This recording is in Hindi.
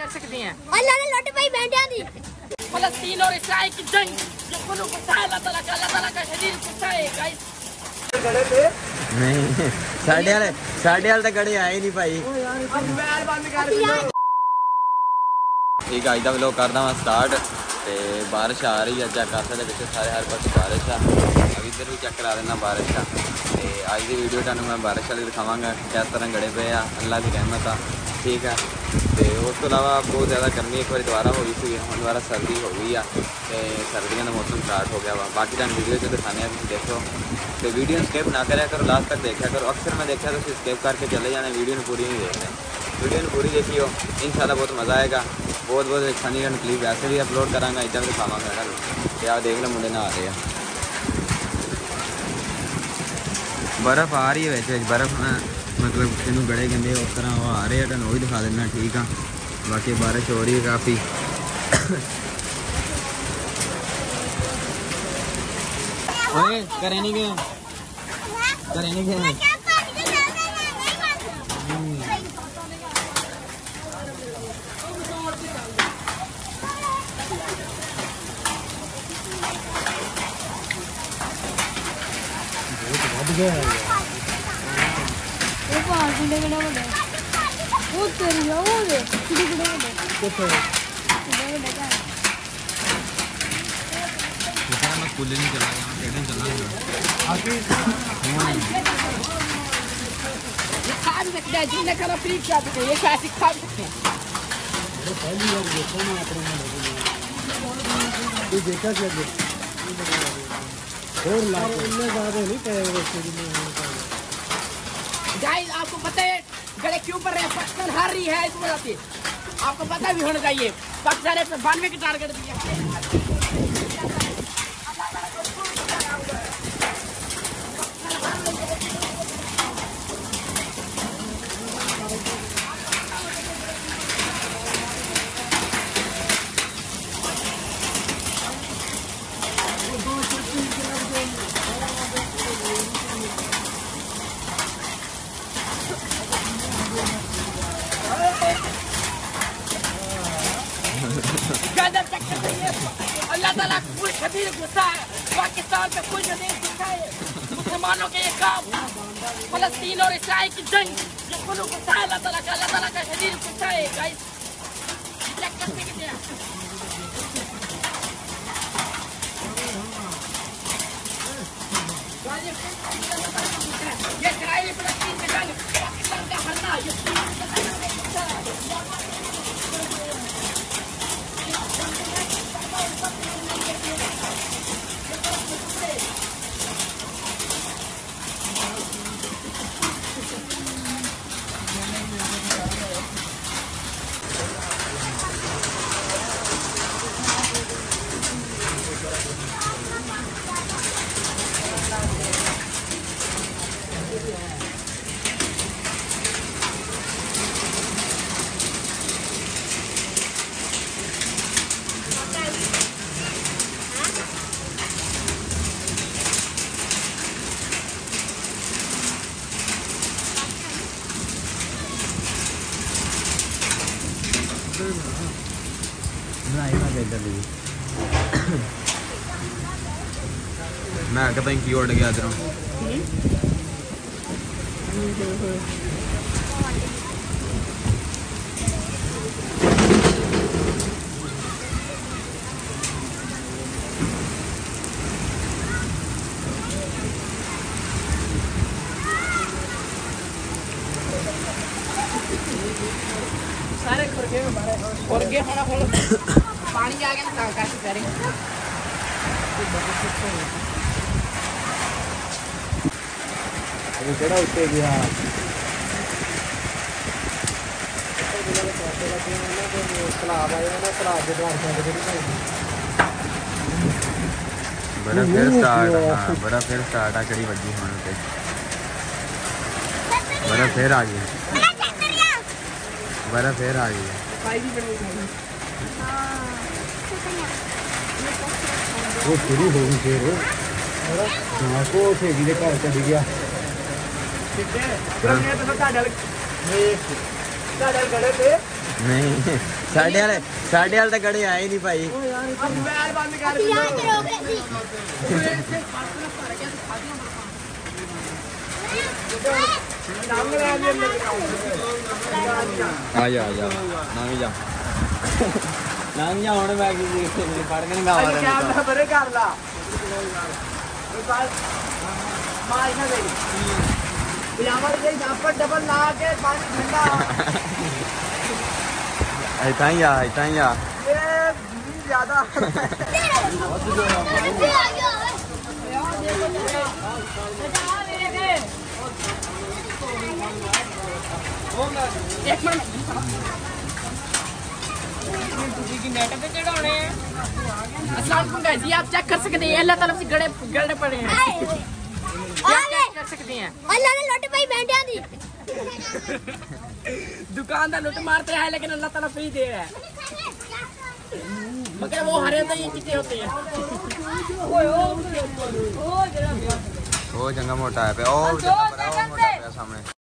कर सकते हैं। अल्लाह ने लौट पाई बैंडियां दी। फलस्तीन और इसराइल की जंग ये कुल गुस्सा है, अल्लाह ताला का शदीद गुस्सा है गाइस। नहीं साढ़े वाले तो गड़े आए नहीं भाई। ठीक है, अज व्लॉग करदा वा स्टार्ट। ते बारिश आ रही है, चेक कर सकते पिछले सारे हर पास बारिश है। अब इधर भी चेक करा देना बारिश है। तो अज की वीडियो तुहानू मैं बारिश वाली दिखावांगा किस तरह गड़े पे आ, अल्लाह की रहमत आ। ठीक है, तो उस तो अलावा बहुत ज़्यादा गर्मी एक बार दोबारा हो गई थी, हम दोबारा सर्दी हो गई है। तो सर्दियों का मौसम स्टार्ट हो गया वा। बाकी तुम वीडियो जो दिखाने देखो, तो वीडियो स्किप ना करा करो, लास्ट तक देखा करो। अक्सर मैं देखा तो स्किप करके चले जाने, वीडियो पूरी नहीं देखते। वीडियो पूरी देखियो, इंशाल्लाह बहुत मज़ा आएगा। बहुत फनी एंड क्लिप वैसे भी अपलोड करांगा, इधर भी दिखावांगा। क्या देख लो मुंडे ना आ रहे हैं, बर्फ़ आ रही है वैसे बर्फ़ ना, मतलब तेनों गड़े गंदे उस तरह वो आ रहे हैं, तो वही दिखा देना। ठीक है, बाकी बारिश हो रही है काफ़ी। करे नहीं गए नहीं चला ये खा भी सकते हैं, जिन्हें खाना फ्री खा सकते हैं, ये कैसे खा सकते हैं। देखा क्या गाइस आपको पता है गले क्यों पर रहे हैं? पाकिस्तान हार रही है इस वजह से, आपको पता भी होना चाहिए। पाकिस्तान ने 92 के टारगेट दिया। अल्लाह ताला कोई शदीद गुस्सा है, पाकिस्तान पे कोई शदीद गुस्सा है। मुसलमानों के ये काम, फलस्तीन और इसराइल की जंग ये कुल गुस्सा है, अल्लाह ताला का शदीद गुस्सा है गाइस। चेक कर सकते हैं। ये इसराइल फलस्तीन की जंग, पाकिस्तान का हारना, ये मैं कहता हूँ की उड़ गया इधरों। सारे खुरगे में भरे खुरगे होना खोलो पानी आ गया ना काफी सारे अभी केड़ा उत्ते गया बड़ा फिर स्टार्ट आ कड़ी वजी होने पे बड़ा फिर आ गया बड़ा फिर आ गया वो शुरू हो गई फिर को ठेगी दे घर चली गया गड़े पे नहीं साढ़े वाले तो गड़े आए नहीं भाई। आ जा नाम जा नाम जा हुण मैं फड़ के नहीं गावा बरे कर ला पजामा दे जापर डबल ला के पानी ठंडा ऐसा ही आ ये ज्यादा एक मिनट अस्सलाम जी आप चेक कर सकते हैं अल्लाह ताला से गड़े पड़े हैं चेक कर सकते हैं अल्लाह ने लुट पाई बैंडियां दी दुकानदार लुट मारते हैं लेकिन अल्लाह ताला फ्री दे रहा है मगर वो हरे तो ये कितने होते हैं वो जंगा मोटा है पे ओ सामने।